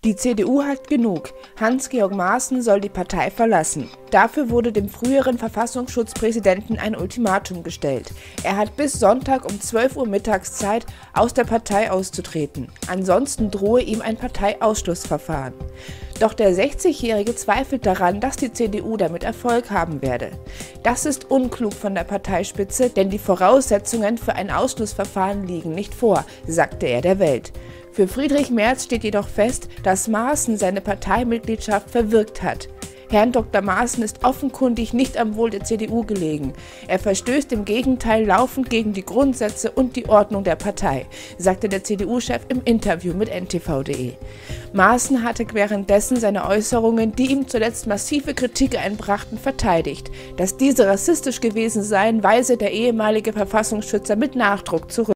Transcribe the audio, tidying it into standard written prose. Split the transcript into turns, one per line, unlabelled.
Die CDU hat genug. Hans-Georg Maaßen soll die Partei verlassen. Dafür wurde dem früheren Verfassungsschutzpräsidenten ein Ultimatum gestellt. Er hat bis Sonntag um 12 Uhr mittags Zeit, aus der Partei auszutreten. Ansonsten drohe ihm ein Parteiausschlussverfahren. Doch der 60-Jährige zweifelt daran, dass die CDU damit Erfolg haben werde. Das ist unklug von der Parteispitze, denn die Voraussetzungen für ein Ausschlussverfahren liegen nicht vor, sagte er der Welt. Für Friedrich Merz steht jedoch fest, dass Maaßen seine Parteimitgliedschaft verwirkt hat. Herrn Dr. Maaßen ist offenkundig nicht am Wohl der CDU gelegen. Er verstößt im Gegenteil laufend gegen die Grundsätze und die Ordnung der Partei, sagte der CDU-Chef im Interview mit ntv.de. Maaßen hatte währenddessen seine Äußerungen, die ihm zuletzt massive Kritik einbrachten, verteidigt. Dass diese rassistisch gewesen seien, weise der ehemalige Verfassungsschützer mit Nachdruck zurück.